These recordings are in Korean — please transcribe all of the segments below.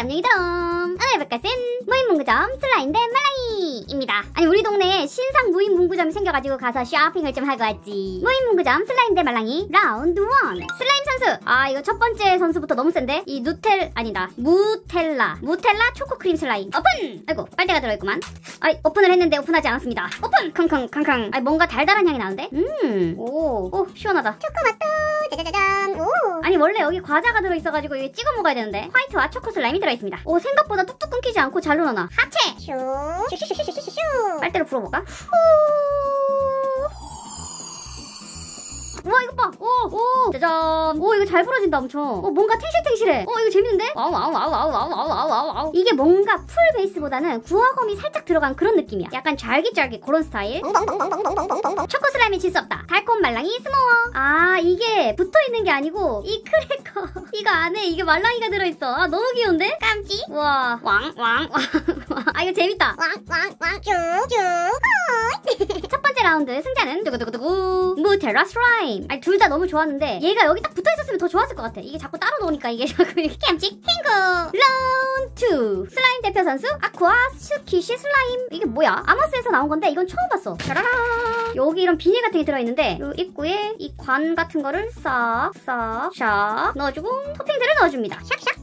안녕히동. 오늘 해볼 것은 무인문구점 슬라임 대 말랑이입니다. 아니 우리 동네에 신상 무인문구점이 생겨가지고 가서 쇼핑을 좀 하고 왔지. 무인문구점 슬라임 대 말랑이 라운드 1. 슬라임 선수. 아 이거 첫 번째 선수부터 너무 센데? 이 무텔라 초코크림 슬라임 오픈! 아이고 빨대가 들어있구만. 아이 오픈을 했는데 오픈하지 않았습니다. 오픈! 康康康康. 아니 뭔가 달달한 향이 나는데? 오 시원하다. 초코맛도 짜자자잔. 오. 아니 원래 여기 과자가 들어있어가지고 이게 찍어 먹어야 되는데 화이트와 초코 슬라임이 들어있습니다. 오 생각보다 뚝뚝 끊기지 않고 잘 늘어나. 하체! 슈슈슈슈슈슈. 빨대로 불어볼까? 우와 이거 봐! 오 짜잔! 오 이거 잘 부러진다 엄청. 뭔가 탱실탱실해. 이거 재밌는데? 와우. 이게 뭔가 풀 베이스보다는 구워검이 살짝 들어간 그런 느낌이야. 약간 잘깃잘깃 그런 스타일. 초코 슬라임이 질 수 없다. 달콤 말랑이 스모어. 아 이게 붙어있는 게 아니고 이 크래커 이거 안에 이게 말랑이가 들어있어. 아 너무 귀여운데? 깜찍. 우와 아 이거 재밌다. 쭉쭉. 첫 번째 라운드 승자는 두구두구두구 무텔라 슬라임. 아니 둘 다 너무 좋았는데 얘가 여기 딱 붙어있었으면 더 좋았을 것 같아. 이게 자꾸 따로 놓으니까 이게 자꾸 이렇게 깜찍. 핑크 라운드 2. 슬라임 대표 선수 아쿠아 슈키시 슬라임. 이게 뭐야? 아머스에서 나온 건데 이건 처음 봤어. 짜라라. 여기 이런 비닐 같은 게 들어있는데 이 입구에 이 관 같은 거를 싹 넣어주고 토핑들을 넣어줍니다.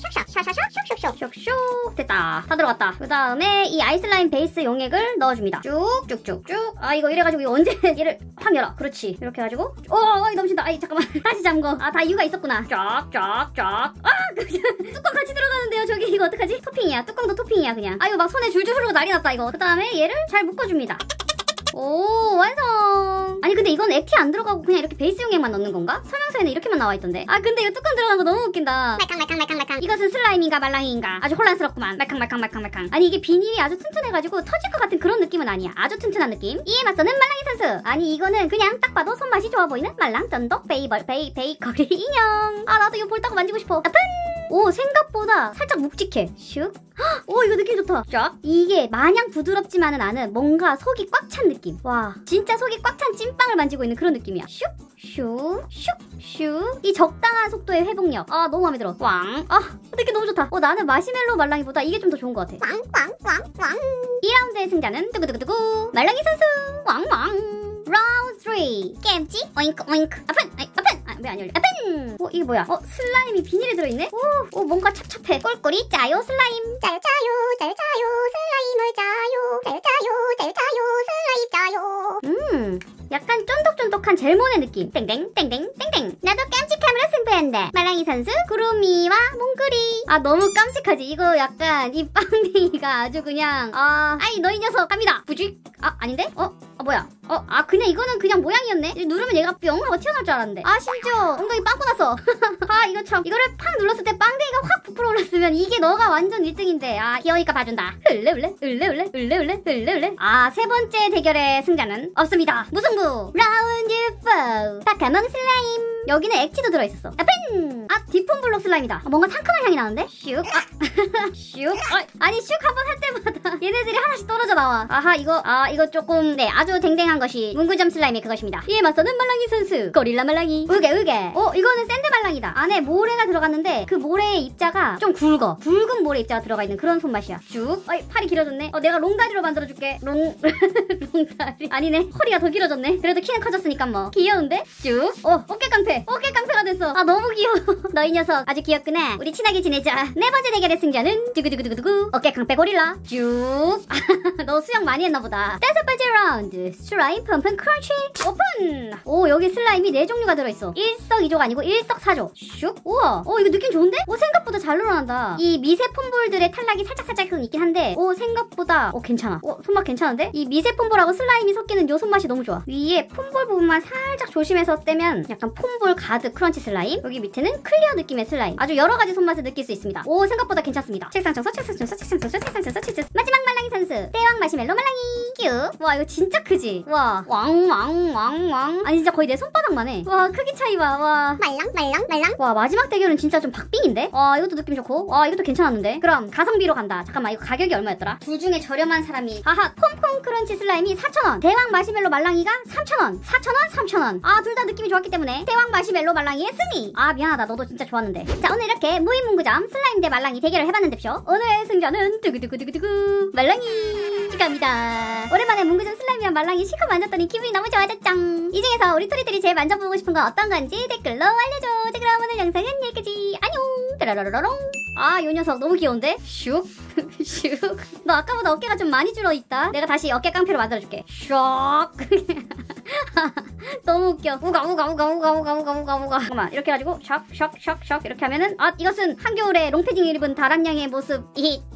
샥샥 됐다. 다 들어갔다. 그 다음에 이 아이슬라임 베이스 용액을 넣어줍니다. 쭉쭉쭉쭉. 아 이거 이래가지고 이거 언제 얘를 확 열어. 그렇지. 이렇게 해가지고 넘친다. 아이 잠깐만 다시 잠궈. 아 다 이유가 있었구나. 쫙쫙쫙. 뚜껑 같이 들어가는데요 저기. 이거 어떡하지? 토핑이야. 뚜껑도 토핑이야 그냥. 아 이거 막 손에 줄줄 흐르고 난리 났다 이거. 그 다음에 얘를 잘 묶어줍니다. 오 완성. 아니 근데 이건 액티 안 들어가고 그냥 이렇게 베이스 용액만 넣는 건가? 설명서에는 이렇게만 나와있던데. 아 근데 이거 뚜껑 들어간 거 너무 웃긴다. 말캉. 이것은 슬라임인가 말랑이인가 아주 혼란스럽구만. 말캉. 아니 이게 비닐이 아주 튼튼해가지고 터질 것 같은 그런 느낌은 아니야. 아주 튼튼한 느낌. 이에 맞서는 말랑이 선수. 아니 이거는 그냥 딱 봐도 손맛이 좋아 보이는 말랑 쫀득 베이커리 인형. 아 나도 이거 볼따고 만지고 싶어. 오픈! 오 생각보다 살짝 묵직해. 슉. 오 이거 느낌 좋다. 쫙. 이게 마냥 부드럽지만은 않은 뭔가 속이 꽉 찬 느낌. 와 진짜 속이 꽉 찬 찐빵을 만지고 있는 그런 느낌이야. 슉. 이 적당한 속도의 회복력. 아 너무 마음에 들어. 왕. 아 느낌 너무 좋다. 나는 마시멜로 말랑이보다 이게 좀 더 좋은 것 같아. 왕. 2라운드의 승자는 두구두구두구 말랑이 선수. 왕. 라운드 3. 깜찍. 오잉크. 오픈. 왜 안 열려? 오픈. 이게 뭐야? 슬라임이 비닐에 들어있네? 오 뭔가 찹찹해. 꼴꼴이 짜요 슬라임. 짜요 슬라임을 짜요 슬라임 짜요. 약간 쫀득쫀득한 젤몬의 느낌. 땡땡. 나도 깜찍함으로 승부한다. 말랑이 선수 구름이와 몽글이. 아 너무 깜찍하지? 이거 약간 이 빵댕이가 아주 그냥 아이 너 이 녀석 갑니다. 부직. 아닌데? 뭐야? 그냥 이거는 그냥 모양이었네? 누르면 얘가 뿅 하고 튀어나올 줄 알았는데. 심지어 엉덩이 빵꾸 났어. 이거 참. 이거를 팍 눌렀을 때 빵댕이가 확 부풀어 올랐으면 이게 너가 완전 1등인데. 귀여우니까 봐준다. 을레. 세 번째 대결의 승자는 없습니다. 무승부. 라운드 4. 파카몽 슬라임. 여기는 액티도 들어있었어. 오픈! 디폼블록 슬라임이다. 뭔가 상큼한 향이 나는데? 슉. 아니 슉 한번 할 때마다 얘네들이 하나씩 떨어져 나와. 이거 조금 아주 댕댕한 것이 문구점 슬라임의 그것입니다. 이에 맞서는 말랑이 선수 고릴라 말랑이. 으게. 이거는 샌드 말랑이다. 안에 모래가 들어갔는데 그 모래의 입자가 좀 굵어. 굵은 모래 입자가 들어가 있는 그런 손맛이야. 쭉. 팔이 길어졌네. 내가 롱다리로 만들어줄게. 롱다리. 아니네. 허리가 더 길어졌네. 그래도 키는 커졌으니까 뭐. 귀여운데? 쭉. 어깨깡패가 됐어. 너무 귀여워. 너 이 녀석 아주 귀엽구나. 우리 친하게 지내자. 네 번째 대결의 승자는 두구두구두구두구 어깨깡패 고릴라. 쭉. 너 수영 많이 했나 보다. 다섯 번째 라운드 슬라임 펌펀 크런치 오픈. 여기 슬라임이 4종류가 들어있어. 일석이조가 아니고 일석사조. 슉. 우와. 이거 느낌 좋은데? 생각보다 잘 늘어난다. 이 미세 폼볼들의 탈락이 살짝 있긴 한데 생각보다 괜찮아. 손맛 괜찮은데? 이 미세 폼볼하고 슬라임이 섞이는 요 손맛이 너무 좋아. 위에 폼볼 부분만 살짝 조심해서 떼면 약간 폼볼 가득 크런치 슬라임. 여기 밑에는 클리어 느낌의 슬라임. 아주 여러가지 손맛을 느낄 수 있습니다. 생각보다 괜찮습니다. 책상 청소. 맞아. 마지막 말랑이 선수 대왕 마시멜로 말랑이 큐. 와 이거 진짜 크지? 와 왕왕왕왕. 아니 진짜 거의 내 손바닥만 해. 와 크기 차이 봐. 와 말랑. 와 마지막 대결은 진짜 좀 박빙인데? 와 이것도 느낌 좋고 와 이것도 괜찮았는데? 그럼 가성비로 간다. 잠깐만 이거 가격이 얼마였더라? 둘 중에 저렴한 사람이 하하 폼폼 크런치 슬라임이 4,000원 대왕 마시멜로 말랑이가 3,000원 4,000원 3,000원. 아 둘 다 느낌이 좋았기 때문에 대왕 마시멜로 말랑이의 승리. 아 미안하다 너도 진짜 좋았는데. 자 오늘 이렇게 무인문구점 슬라임 대 말랑이 대결을 해봤는데쇼. 오늘의 승자는 두구두구두구두구 말랑이 축하합니다. 오랜만에 문구점 슬라임이랑 말랑이 실컷 만졌더니 기분이 너무 좋아졌짱. 이 중에서 우리 토리들이 제일 만져보고 싶은 건 어떤 건지 댓글로 알려줘. 자 그럼 오늘 영상은 여기까지. 안녕. 따라라라롱. 아, 요 녀석 너무 귀여운데? 슉. 슉. 너 아까보다 어깨가 좀 많이 줄어있다. 내가 다시 어깨 깡패로 만들어줄게. 슉. 너무 웃겨. 우가. 잠깐만, 이렇게 해가지고 샥 이렇게 하면은 아, 이것은 한겨울에 롱패딩 입은 다란양의 모습.